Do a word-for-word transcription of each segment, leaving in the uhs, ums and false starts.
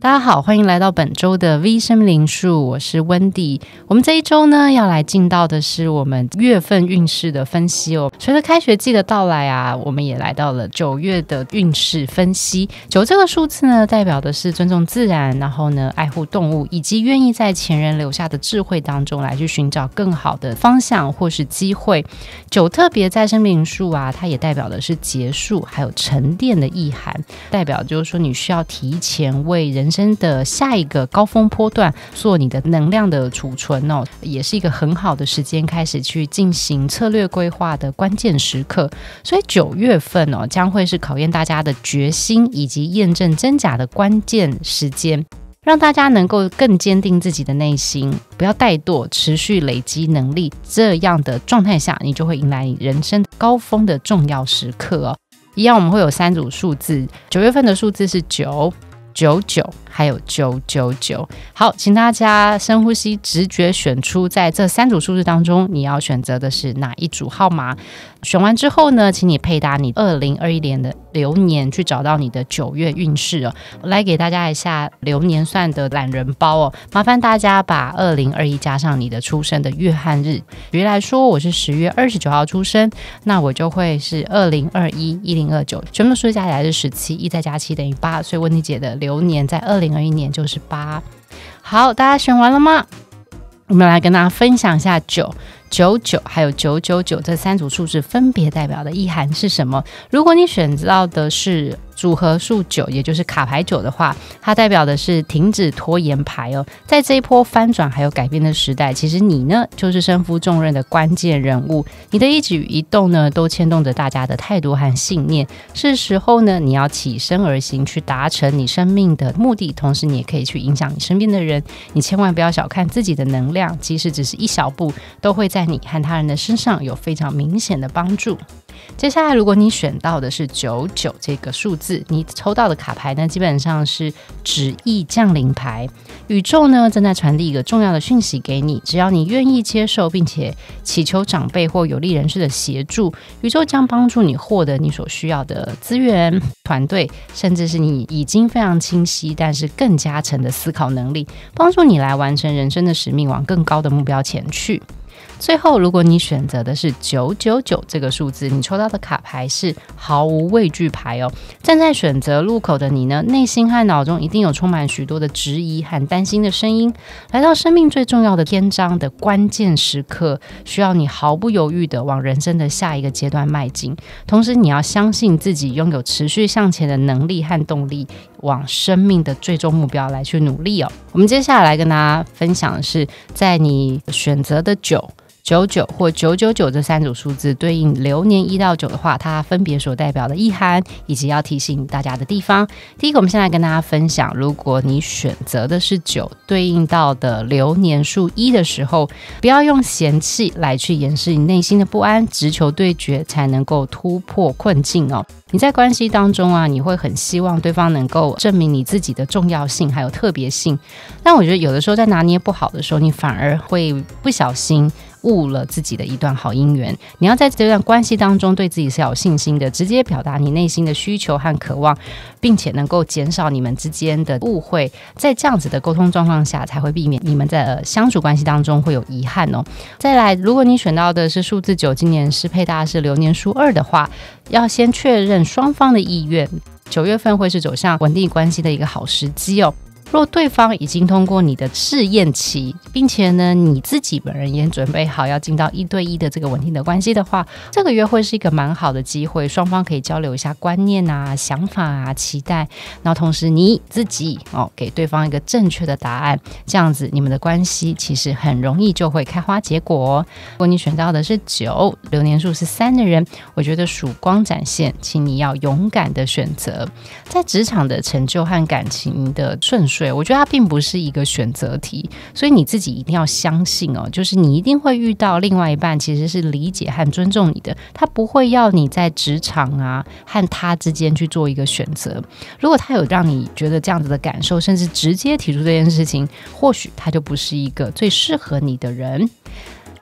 大家好，欢迎来到本周的 V 生命灵数，我是温迪。我们这一周呢，要来进到的是我们月份运势的分析哦。随着开学季的到来啊，我们也来到了九月的运势分析。九这个数字呢，代表的是尊重自然，然后呢，爱护动物，以及愿意在前人留下的智慧当中来去寻找更好的方向或是机会。九特别在生命灵数啊，它也代表的是结束还有沉淀的意涵，代表就是说你需要提前为人生的下一个高峰波段做你的能量的储存哦，也是一个很好的时间开始去进行策略规划的关键时刻。所以九月份哦，将会是考验大家的决心以及验证真假的关键时间，让大家能够更坚定自己的内心，不要怠惰，持续累积能力，这样的状态下，你就会迎来你人生高峰的重要时刻哦。一样，我们会有三组数字，九月份的数字是九、九九还有九九九。好，请大家深呼吸，直觉选出在这三组数字当中你要选择的是哪一组号码。选完之后呢，请你配搭你二零二一年的流年，去找到你的九月运势哦。来给大家一下流年算的懒人包哦，麻烦大家把二零二一加上你的出生的月和日。举例来说，我是十月二十九号出生，那我就会是二零二一、一零二九，全部的数字加起来是十七，一再加七等于八，所以温妮姐的流年在二零二一年就是八。好，大家选完了吗？我们来跟大家分享一下九、九九还有九九九这三组数字分别代表的意涵是什么。如果你选到的是组合数九，也就是卡牌九的话，它代表的是停止拖延牌哦。在这一波翻转还有改变的时代，其实你呢就是身负重任的关键人物，你的一举一动呢都牵动着大家的态度和信念。是时候呢，你要起身而行，去达成你生命的目的，同时你也可以去影响你身边的人。你千万不要小看自己的能量，即使只是一小步，都会在你和他人的身上有非常明显的帮助。接下来，如果你选到的是九九这个数字，你抽到的卡牌呢，基本上是旨意降临牌。宇宙呢正在传递一个重要的讯息给你，只要你愿意接受，并且祈求长辈或有利人士的协助，宇宙将帮助你获得你所需要的资源、团队，甚至是你已经非常清晰但是更加沉的思考能力，帮助你来完成人生的使命，往更高的目标前去。最后，如果你选择的是九九九这个数字，你抽到的卡牌是毫无畏惧牌哦。站在选择路口的你呢，内心和脑中一定有充满许多的质疑和担心的声音。来到生命最重要的篇章的关键时刻，需要你毫不犹豫的往人生的下一个阶段迈进。同时，你要相信自己拥有持续向前的能力和动力，往生命的最终目标来去努力哦。我们接下来跟大家分享的是，在你选择的九、九九或九九九这三组数字对应流年一到九的话，它分别所代表的意涵以及要提醒大家的地方。第一个，我们先来跟大家分享，如果你选择的是九，对应到的流年数一的时候，不要用嫌弃来去掩饰你内心的不安，直球对决才能够突破困境哦。你在关系当中啊，你会很希望对方能够证明你自己的重要性还有特别性，但我觉得有的时候在拿捏不好的时候，你反而会不小心误了自己的一段好姻缘。你要在这段关系当中对自己是要有信心的，直接表达你内心的需求和渴望，并且能够减少你们之间的误会。在这样子的沟通状况下，才会避免你们在相处关系当中会有遗憾哦。再来，如果你选到的是数字九，今年是配搭是流年数二的话，要先确认双方的意愿。九月份会是走向稳定关系的一个好时机哦。若对方已经通过你的试验期，并且呢你自己本人也准备好要进到一对一的这个稳定的关系的话，这个约会是一个蛮好的机会，双方可以交流一下观念啊、想法啊、期待，然后同时你自己哦给对方一个正确的答案，这样子你们的关系其实很容易就会开花结果哦。如果你选到的是九，流年数是三的人，我觉得曙光展现，请你要勇敢的选择。在职场的成就和感情的顺遂，我觉得它并不是一个选择题，所以你自己一定要相信哦，就是你一定会遇到另外一半其实是理解和尊重你的，他不会要你在职场啊和他之间去做一个选择。如果他有让你觉得这样子的感受，甚至直接提出这件事情，或许他就不是一个最适合你的人。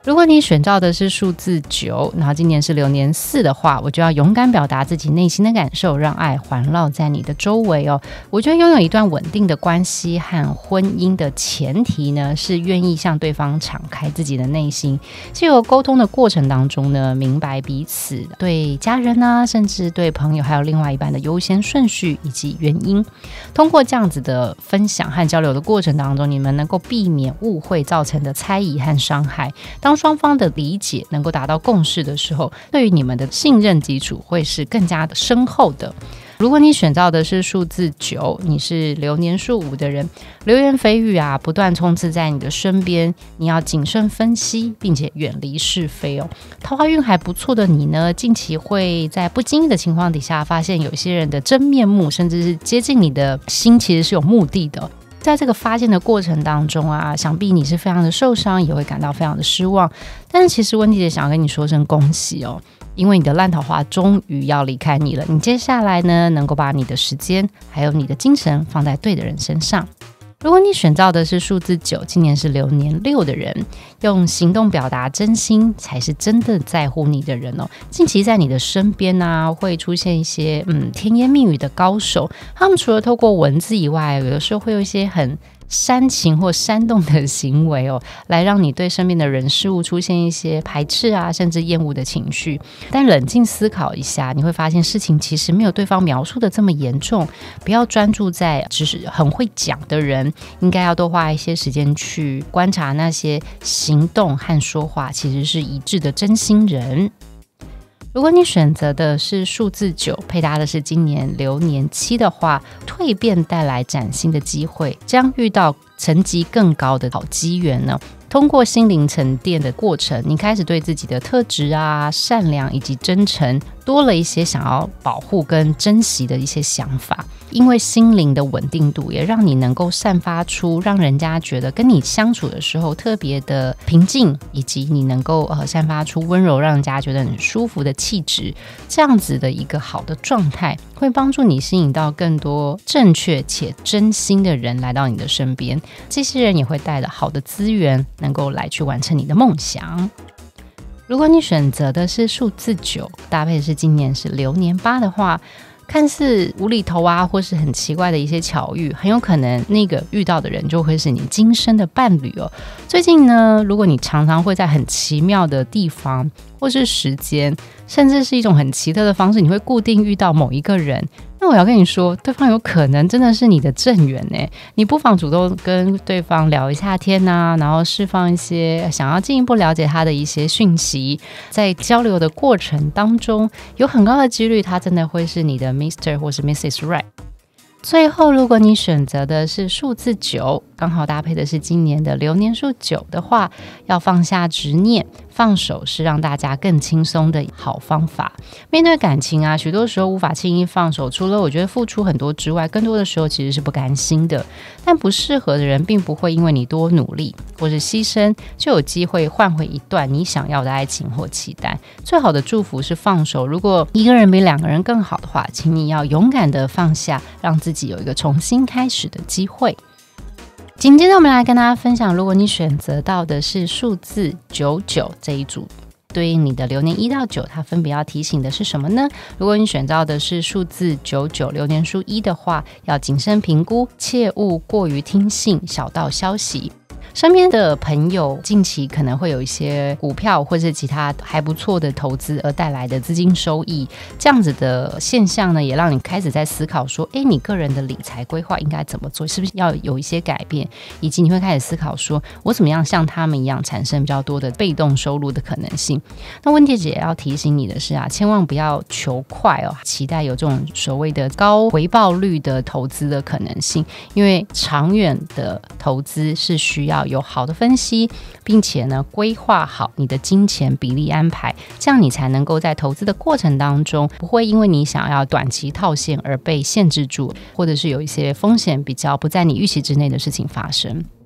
如果你选到的是数字九，然后今年是流年四的话，我就要勇敢表达自己内心的感受，让爱环绕在你的周围哦。我觉得拥有一段稳定的关系和婚姻的前提呢，是愿意向对方敞开自己的内心，藉由沟通的过程当中呢，明白彼此对家人啊，甚至对朋友还有另外一半的优先顺序以及原因。通过这样子的分享和交流的过程当中，你们能够避免误会造成的猜疑和伤害。当双方的理解能够达到共识的时候，对于你们的信任基础会是更加的深厚的。如果你选到的是数字九，你是流年数五的人，流言蜚语啊不断充斥在你的身边，你要谨慎分析，并且远离是非哦。桃花运还不错的你呢，近期会在不经意的情况底下发现有些人的真面目，甚至是接近你的心其实是有目的的。在这个发现的过程当中啊，想必你是非常的受伤，也会感到非常的失望。但是其实温蒂姐想要跟你说声恭喜哦，因为你的烂桃花终于要离开你了。你接下来呢，能够把你的时间还有你的精神放在对的人身上。如果你选到的是数字九，今年是流年六的人，用行动表达真心才是真的在乎你的人哦。近期在你的身边啊，会出现一些嗯甜言蜜语的高手，他们除了透过文字以外，有的时候会有一些很煽情或煽动的行为哦，来让你对身边的人事物出现一些排斥啊，甚至厌恶的情绪。但冷静思考一下，你会发现事情其实没有对方描述的这么严重。不要专注在只是很会讲的人，应该要多花一些时间去观察那些行动和说话其实是一致的真心人。如果你选择的是数字九，配搭的是今年流年七的话，蜕变带来崭新的机会，将遇到层级更高的好机缘呢。通过心灵沉淀的过程，你开始对自己的特质啊、善良以及真诚多了一些想要保护跟珍惜的一些想法。因为心灵的稳定度，也让你能够散发出让人家觉得跟你相处的时候特别的平静，以及你能够呃散发出温柔，让人家觉得很舒服的气质。这样子的一个好的状态，会帮助你吸引到更多正确且真心的人来到你的身边。这些人也会带着好的资源，能够来去完成你的梦想。如果你选择的是数字九，搭配的是今年是流年八的话，看似无厘头啊，或是很奇怪的一些巧遇，很有可能那个遇到的人就会是你今生的伴侣哦。最近呢，如果你常常会在很奇妙的地方或是时间，甚至是一种很奇特的方式，你会固定遇到某一个人，那我要跟你说，对方有可能真的是你的正缘耶。你不妨主动跟对方聊一下天啊，然后释放一些想要进一步了解他的一些讯息。在交流的过程当中，有很高的几率他真的会是你的 Mister 或是 Missus Right。最后，如果你选择的是数字九，刚好搭配的是今年的流年数九的话，要放下执念，放手是让大家更轻松的好方法。面对感情啊，许多时候无法轻易放手，除了我觉得付出很多之外，更多的时候其实是不甘心的。但不适合的人并不会因为你多努力或是牺牲，就有机会换回一段你想要的爱情或期待。最好的祝福是放手，如果一个人比两个人更好的话，请你要勇敢的放下，让自己有一个重新开始的机会。紧接着我们来跟大家分享，如果你选择到的是数字九九这一组，对应你的流年一到九，它分别要提醒的是什么呢？如果你选到的是数字九九流年数一的话，要谨慎评估，切勿过于听信小道消息。身边的朋友近期可能会有一些股票或是其他还不错的投资而带来的资金收益，这样子的现象呢，也让你开始在思考说，诶，你个人的理财规划应该怎么做，是不是要有一些改变，以及你会开始思考说，我怎么样像他们一样产生比较多的被动收入的可能性。那温蒂姐要提醒你的是啊，千万不要求快哦，期待有这种所谓的高回报率的投资的可能性，因为长远的投资是需要有好的分析，并且呢规划好你的金钱比例安排，这样你才能够在投资的过程当中不会因为你想要短期套现而被限制住，或者是有一些风险比较不在你预期之内的事情发生。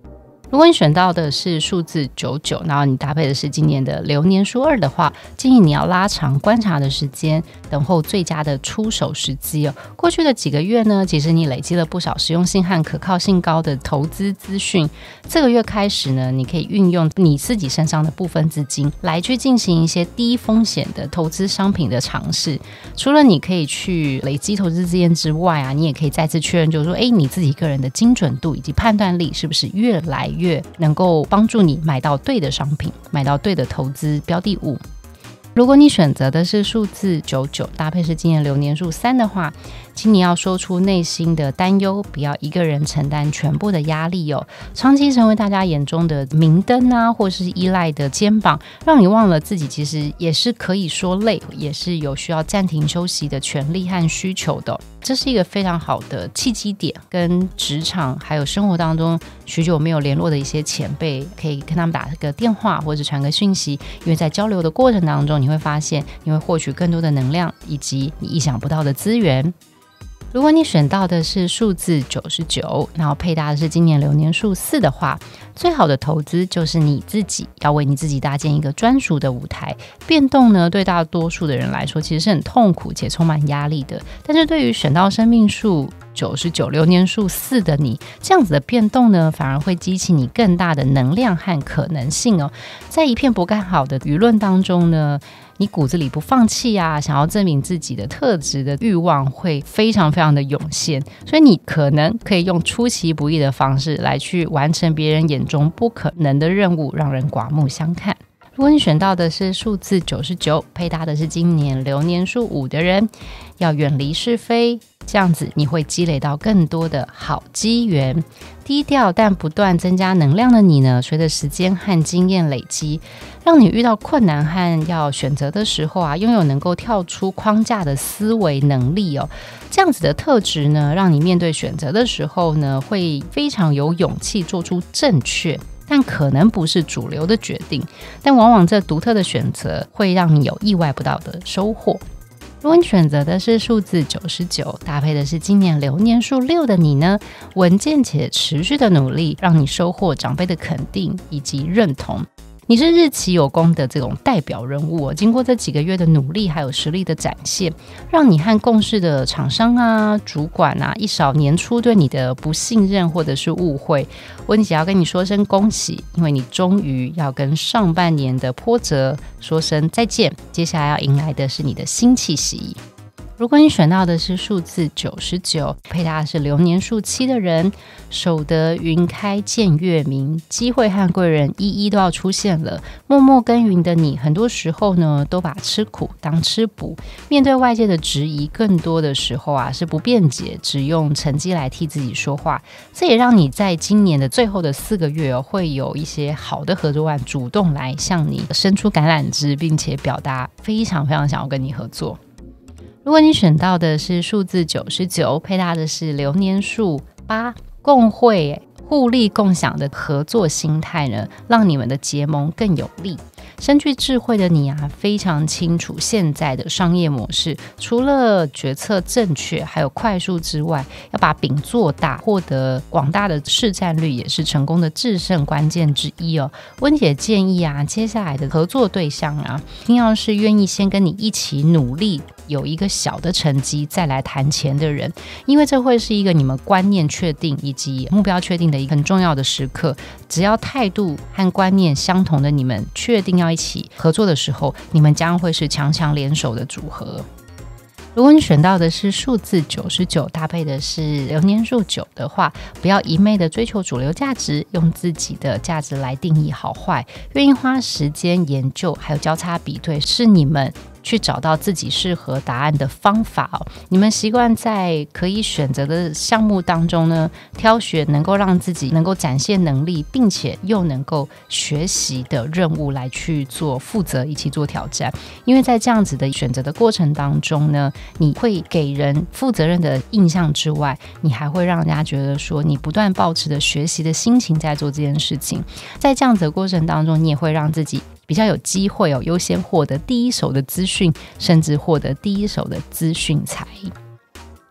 如果你选到的是数字九九，然后你搭配的是今年的流年数二的话，建议你要拉长观察的时间，等候最佳的出手时机哦。过去的几个月呢，其实你累积了不少实用性和可靠性高的投资资讯。这个月开始呢，你可以运用你自己身上的部分资金来去进行一些低风险的投资商品的尝试。除了你可以去累积投资资金之外啊，你也可以再次确认，就是说，哎，你自己个人的精准度以及判断力是不是越来越越能够帮助你买到对的商品，买到对的投资标的物。如果你选择的是数字九九，搭配是今年流年数三的话，请你要说出内心的担忧，不要一个人承担全部的压力哦。长期成为大家眼中的明灯啊，或是依赖的肩膀，让你忘了自己其实也是可以说累，也是有需要暂停休息的权利和需求的。这是一个非常好的契机点，跟职场还有生活当中许久没有联络的一些前辈，可以跟他们打个电话或者传个讯息，因为在交流的过程当中，你会发现你会获取更多的能量以及你意想不到的资源。如果你选到的是数字九十九，然后配搭的是今年流年数四的话，最好的投资就是你自己，要为你自己搭建一个专属的舞台。变动呢，对大多数的人来说其实是很痛苦且充满压力的，但是对于选到生命数九十九流年数四的你，这样子的变动呢，反而会激起你更大的能量和可能性哦。在一片不看好的舆论当中呢，你骨子里不放弃啊，想要证明自己的特质的欲望会非常非常的涌现，所以你可能可以用出其不意的方式来去完成别人眼中不可能的任务，让人刮目相看。如果你选到的是数字九十九，配搭的是今年流年数五的人，要远离是非，这样子你会积累到更多的好机缘。低调但不断增加能量的你呢，随着时间和经验累积，让你遇到困难和要选择的时候啊，拥有能够跳出框架的思维能力哦。这样子的特质呢，让你面对选择的时候呢，会非常有勇气做出正确但可能不是主流的决定，但往往这独特的选择会让你有意外不到的收获。如果你选择的是数字九十九，搭配的是今年流年数六的你呢，稳健且持续的努力，让你收获长辈的肯定以及认同。你是日期有功的这种代表人物、哦、经过这几个月的努力还有实力的展现，让你和共事的厂商啊主管啊一扫年初对你的不信任或者是误会。我只要跟你说声恭喜，因为你终于要跟上半年的波折说声再见，接下来要迎来的是你的新气息。如果你选到的是数字九十九，配搭的是流年数七的人，守得云开见月明，机会和贵人一一都要出现了。默默耕耘的你，很多时候呢都把吃苦当吃补，面对外界的质疑，更多的时候啊是不辩解，只用成绩来替自己说话。这也让你在今年的最后的四个月、哦、会有一些好的合作案主动来向你伸出橄榄枝，并且表达非常非常想要跟你合作。如果你选到的是数字九十九，配搭的是流年数八，共会互利共享的合作心态呢，让你们的结盟更有力。深具智慧的你啊，非常清楚现在的商业模式，除了决策正确还有快速之外，要把饼做大，获得广大的市占率也是成功的制胜关键之一哦。温姐建议啊，接下来的合作对象啊，一定要是愿意先跟你一起努力，有一个小的成绩再来谈钱的人，因为这会是一个你们观念确定以及目标确定的一个很重要的时刻。只要态度和观念相同的你们确定要一起合作的时候，你们将会是强强联手的组合。如果你选到的是数字九十九，搭配的是流年数九的话，不要一昧的追求主流价值，用自己的价值来定义好坏，愿意花时间研究还有交叉比对，是你们去找到自己适合答案的方法哦。你们习惯在可以选择的项目当中呢，挑选能够让自己能够展现能力，并且又能够学习的任务来去做负责，一起做挑战。因为在这样子的选择的过程当中呢，你会给人负责任的印象之外，你还会让人家觉得说你不断抱持着学习的心情在做这件事情。在这样子的过程当中，你也会让自己比较有机会哦，优先获得第一手的资讯，甚至获得第一手的资讯财。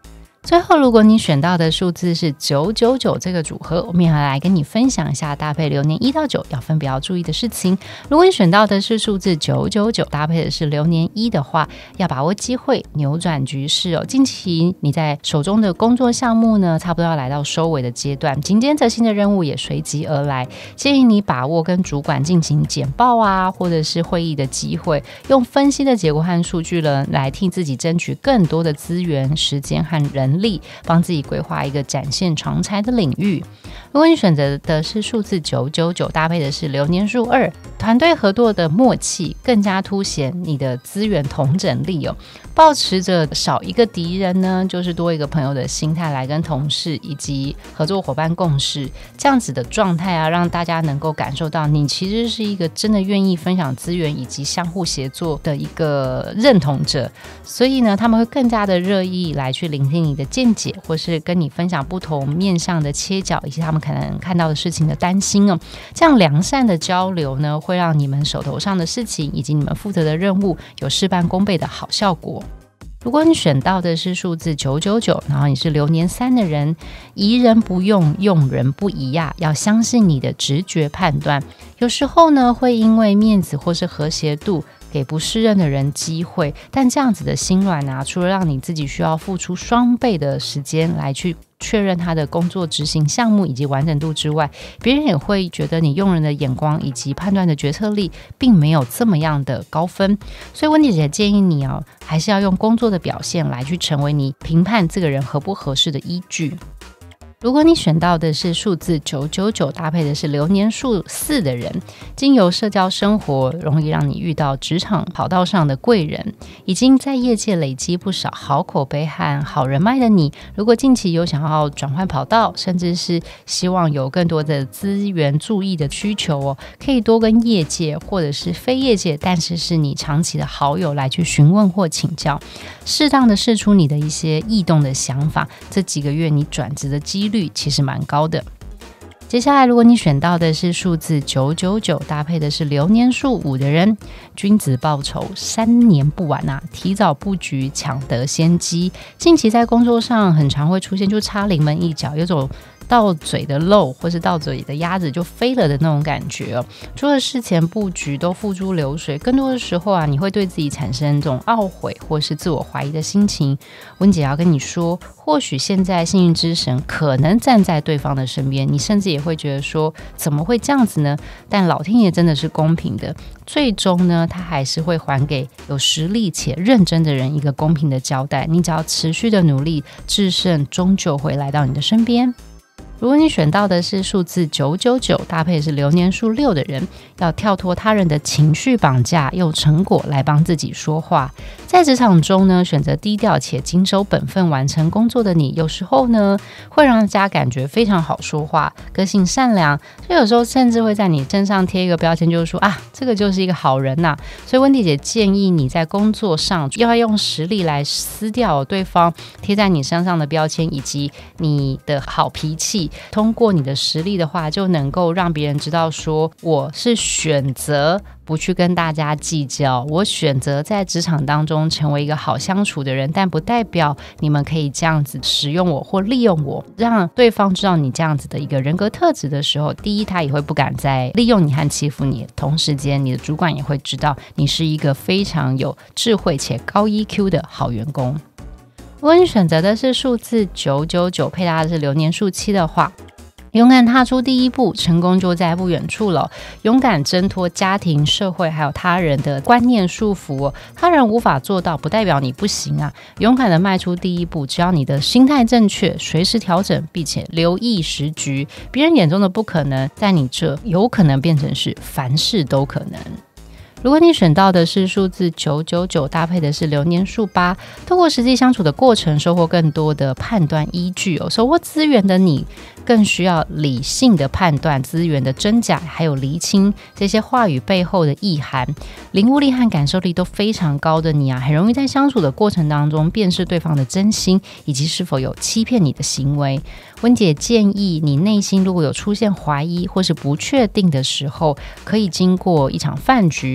最后，如果你选到的数字是九九九这个组合，我们也来跟你分享一下搭配流年一到九要分别要注意的事情。如果你选到的是数字九九九，搭配的是流年一的话，要把握机会，扭转局势哦。近期你在手中的工作项目呢，差不多要来到收尾的阶段，紧接着新的任务也随即而来，建议你把握跟主管进行简报啊，或者是会议的机会，用分析的结果和数据呢，来替自己争取更多的资源、时间和人力，帮自己规划一个展现长才的领域。如果你选择的是数字九九九，搭配的是流年数二，团队合作的默契更加凸显你的资源统整力哦。抱持着少一个敌人呢，就是多一个朋友的心态来跟同事以及合作伙伴共事，这样子的状态啊，让大家能够感受到你其实是一个真的愿意分享资源以及相互协作的一个认同者。所以呢，他们会更加的热意来去聆听你的见解，或是跟你分享不同面向的切角，以及他们可能看到的事情的担心哦。这样良善的交流呢，会让你们手头上的事情以及你们负责的任务有事半功倍的好效果。如果你选到的是数字九九九，然后你是流年三的人，疑人不用，用人不疑呀，要相信你的直觉判断。有时候呢，会因为面子或是和谐度，给不适任的人机会，但这样子的心软啊，除了让你自己需要付出双倍的时间来去确认他的工作执行项目以及完整度之外，别人也会觉得你用人的眼光以及判断的决策力并没有这么样的高分。所以温姐姐建议你哦，还是要用工作的表现来去成为你评判这个人合不合适的依据。如果你选到的是数字九九九，搭配的是流年数四的人，经由社交生活容易让你遇到职场跑道上的贵人，已经在业界累积不少好口碑和好人脉的你，如果近期有想要转换跑道，甚至是希望有更多的资源注意的需求哦，可以多跟业界或者是非业界，但是是你长期的好友来去询问或请教，适当的释出你的一些异动的想法，这几个月你转职的几率其实蛮高的。接下来如果你选到的是数字九九九，搭配的是流年数五的人，君子报仇，三年不晚啊，提早布局，抢得先机。近期在工作上很常会出现就差临门一脚，有种到嘴的肉或是到嘴的鸭子就飞了的那种感觉哦。除了事前布局都付诸流水，更多的时候啊，你会对自己产生这种懊悔或是自我怀疑的心情。温姐要跟你说，或许现在幸运之神可能站在对方的身边，你甚至也会觉得说怎么会这样子呢？但老天爷真的是公平的，最终呢，他还是会还给有实力且认真的人一个公平的交代。你只要持续的努力，制胜终究会来到你的身边。如果你选到的是数字九九九，搭配是流年数六的人，要跳脱他人的情绪绑架，用成果来帮自己说话。在职场中呢，选择低调且谨守本分完成工作的你，有时候呢会让人家感觉非常好说话，个性善良，所以有时候甚至会在你身上贴一个标签，就是说啊，这个就是一个好人呐、啊。所以温蒂姐建议你在工作上要用实力来撕掉对方贴在你身上的标签，以及你的好脾气。通过你的实力的话，就能够让别人知道说，我是选择不去跟大家计较，我选择在职场当中成为一个好相处的人，但不代表你们可以这样子使用我或利用我。让对方知道你这样子的一个人格特质的时候，第一，他也会不敢再利用你和欺负你，同时间你的主管也会知道你是一个非常有智慧且高 E Q 的好员工。如果你选择的是数字九九九，配搭的是流年数七的话，勇敢踏出第一步，成功就在不远处了。勇敢挣脱家庭、社会还有他人的观念束缚哦。他人无法做到，不代表你不行啊。勇敢的迈出第一步，只要你的心态正确，随时调整，并且留意时局，别人眼中的不可能，在你这有可能变成是凡事都可能。如果你选到的是数字九九九，搭配的是流年数八，透过实际相处的过程，收获更多的判断依据哦。收获资源的你，更需要理性的判断资源的真假，还有厘清这些话语背后的意涵。领悟力和感受力都非常高的你啊，很容易在相处的过程当中辨识对方的真心，以及是否有欺骗你的行为。温姐建议你内心如果有出现怀疑或是不确定的时候，可以经过一场饭局，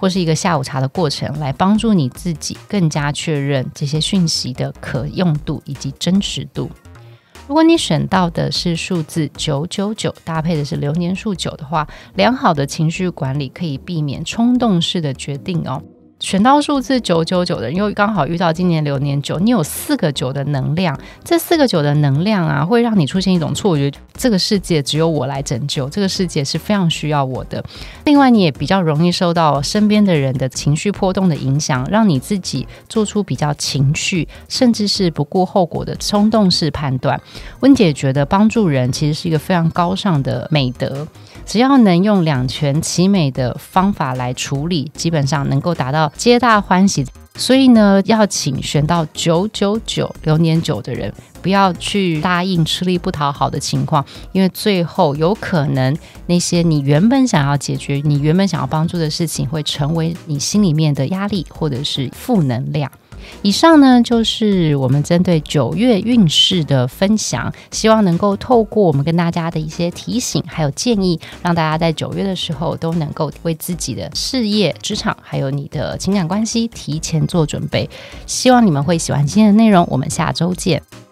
或是一个下午茶的过程，来帮助你自己更加确认这些讯息的可用度以及真实度。如果你选到的是数字九九九，搭配的是流年数九的话，良好的情绪管理可以避免冲动式的决定哦。选到数字九九九的人，因为刚好遇到今年流年九，你有四个九的能量，这四个九的能量啊，会让你出现一种错觉，这个世界只有我来拯救，这个世界是非常需要我的。另外，你也比较容易受到身边的人的情绪波动的影响，让你自己做出比较情绪，甚至是不顾后果的冲动式判断。温姐觉得帮助人其实是一个非常高尚的美德，只要能用两全其美的方法来处理，基本上能够达到皆大欢喜。所以呢，要请选到九九九流年九的人，不要去答应吃力不讨好的情况，因为最后有可能那些你原本想要解决、你原本想要帮助的事情，会成为你心里面的压力或者是负能量。以上呢就是我们针对九月运势的分享，希望能够透过我们跟大家的一些提醒还有建议，让大家在九月的时候都能够为自己的事业、职场还有你的情感关系提前做准备。希望你们会喜欢今天的内容，我们下周见。